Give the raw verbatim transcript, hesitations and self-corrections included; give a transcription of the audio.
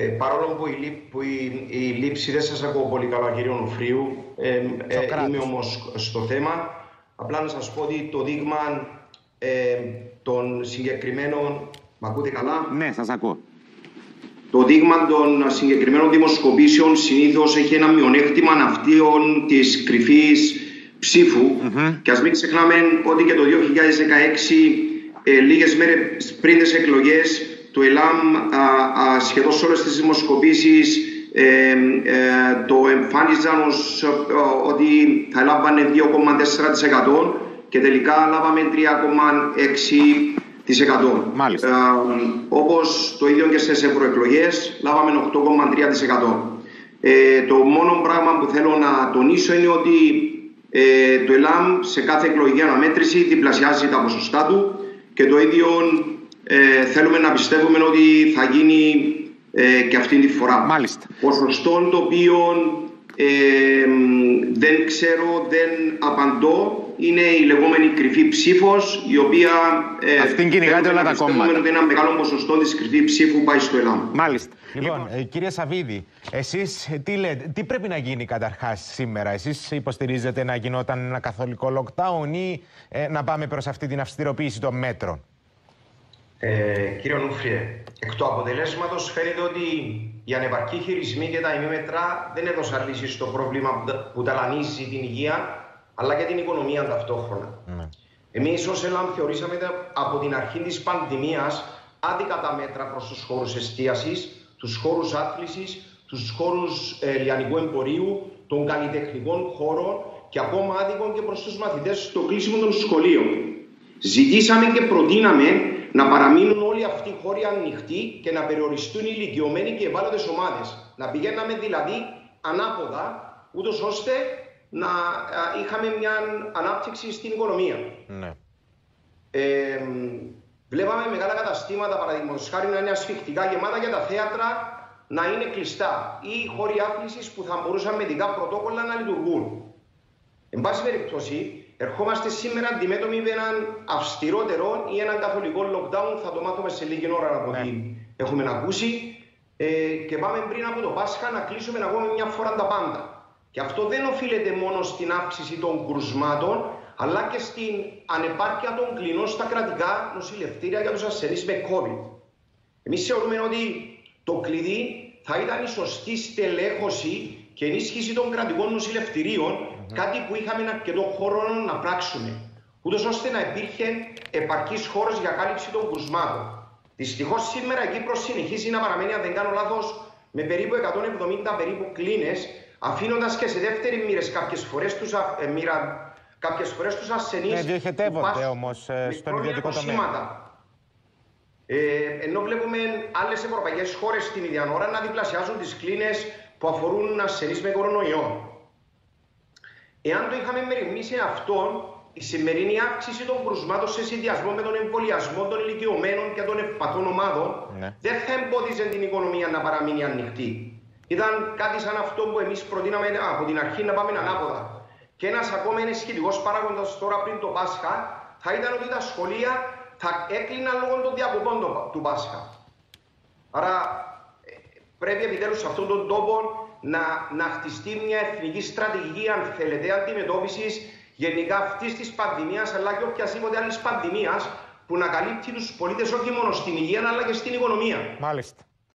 Ε, παρόλο που η, λή, που η, η λήψη δεν σας ακούω πολύ καλά, κύριε Ονουφρίου, ε, ε, είμαι όμως στο θέμα. Απλά να σας πω ότι το δείγμα ε, των συγκεκριμένων... Μ' ακούτε καλά? Ναι, σας ακούω. Το δείγμα των συγκεκριμένων δημοσκοπήσεων συνήθως έχει ένα μειονέκτημα αυτίων της κρυφής ψήφου. Mm-hmm. Και ας μην ξεχνάμε ότι και το δύο χιλιάδες δεκαέξι, ε, λίγες μέρες πριν τις εκλογές, το ΕΛΑΜ α, α, σχεδόν σε όλες τις δημοσκοπήσεις ε, ε, το εμφάνιζαν ως ε, ότι θα λάβανε δύο κόμμα τέσσερα τοις εκατό και τελικά λάβαμε τρία κόμμα έξι τοις εκατό. Μάλιστα. Ε, όπως το ίδιο και στις ευρωεκλογές, λάβαμε οκτώ κόμμα τρία τοις εκατό. Ε, το μόνο πράγμα που θέλω να τονίσω είναι ότι ε, το ΕΛΑΜ σε κάθε εκλογική αναμέτρηση διπλασιάζει τα ποσοστά του και το ίδιο ε, θέλουμε να πιστεύουμε ότι θα γίνει ε, και αυτή τη φορά. Μάλιστα. Ποσοστό το οποίο ε, δεν ξέρω, δεν απαντώ. Είναι η λεγόμενη κρυφή ψήφος, η οποία ε, αυτήν κυνηγάτε όλα τα κόμματα. Ότι ένα μεγάλο ποσοστό της κρυφή ψήφου πάει στο ΕΛΑΜ. Μάλιστα. Λοιπόν, ε, κύριε Σαββίδη, εσείς τι λέτε, τι πρέπει να γίνει καταρχάς σήμερα? Εσείς υποστηρίζετε να γινόταν ένα καθολικό lockdown ή ε, να πάμε προς αυτή την αυστηροποίηση των μέτρων? Ε, κύριε Ονουφριέ, εκ του αποτελέσματος φαίνεται ότι οι ανεπαρκή χειρισμοί και τα ημίμετρα δεν έδωσαν λύση στο πρόβλημα που ταλανίζει την υγεία αλλά και την οικονομία ταυτόχρονα. Mm. Εμείς ως ΕΛΑΜ θεωρήσαμε από την αρχή της πανδημίας άδικα τα μέτρα προς τους χώρους εστίασης, τους χώρους άθλησης, τους χώρους ε, λιανικού εμπορίου, των καλλιτεχνικών χώρων και ακόμα άδικων και προς τους μαθητές στο κλείσιμο των σχολείων. Ζητήσαμε και προτείναμε να παραμείνουν όλοι αυτοί οι χώροι ανοιχτοί και να περιοριστούν οι ηλικιωμένοι και ευάλωτες ομάδες. Να πηγαίναμε δηλαδή ανάποδα, ούτως ώστε να είχαμε μια ανάπτυξη στην οικονομία. Ναι. Ε, βλέπαμε μεγάλα καταστήματα, παραδείγματος χάρη, να είναι ασφιχτικά γεμάτα και τα θέατρα να είναι κλειστά ή χώροι άθλησης που θα μπορούσαν με ειδικά πρωτόκολλα να λειτουργούν. Εν πάση περιπτώσει, ερχόμαστε σήμερα αντιμέτωποι με έναν αυστηρότερο ή έναν καθολικό lockdown. Θα το μάθουμε σε λίγη ώρα από ό,τι έχουμε ακούσει. Ε, και πάμε πριν από το Πάσχα να κλείσουμε να πούμε μια φορά τα πάντα. Και αυτό δεν οφείλεται μόνο στην αύξηση των κρουσμάτων, αλλά και στην ανεπάρκεια των κλινών στα κρατικά νοσηλευτήρια για τους ασθενείς με COVID. Εμείς θεωρούμε ότι το κλειδί θα ήταν η σωστή στελέχωση και ενίσχυση των κρατικών νοσηλευτηρίων, mm-hmm. κάτι που είχαμε αρκετό χρόνο να πράξουμε, ούτως ώστε να υπήρχε επαρκής χώρος για κάλυψη των κρουσμάτων. Δυστυχώς σήμερα η Κύπρος συνεχίζει να παραμένει, αν δεν κάνω λάθος, με περίπου εκατόν εβδομήντα περίπου κλίνες, αφήνοντας και σε δεύτερη μοίρες κάποιες φορές τους, ε, μοίρα, κάποιες φορές τους ασθενείς. Ναι, διοχετεύονται όμως ε, στον ιδιωτικό τομέα. Ε, ενώ βλέπουμε άλλες ευρωπαϊκές χώρες την ίδια ώρα να διπλασιάζουν τις κλίνες που αφορούν ασθενείς με κορονοϊό. Εάν το είχαμε μεριμνήσει αυτόν, η σημερινή αύξηση των κρουσμάτων σε συνδυασμό με τον εμβολιασμό των ηλικιωμένων και των ευπαθών ομάδων ναι. δεν θα εμπόδιζε την οικονομία να παραμείνει ανοιχτή. Ήταν κάτι σαν αυτό που εμείς προτείναμε από την αρχή να πάμε ανάποδα. Και ένας ακόμα ενισχυτικός παράγοντας τώρα πριν το Πάσχα θα ήταν ότι τα σχολεία θα έκλειναν λόγω των διακοπών του Πάσχα. Άρα πρέπει επιτέλους σε αυτόν τον τόπο να, να χτιστεί μια εθνική στρατηγική, αν θέλετε, αντιμετώπισης γενικά αυτής της πανδημίας, αλλά και οποιασδήποτε άλλης πανδημίας που να καλύπτει τους πολίτες όχι μόνο στην υγεία αλλά και στην οικονομία. Μάλιστα.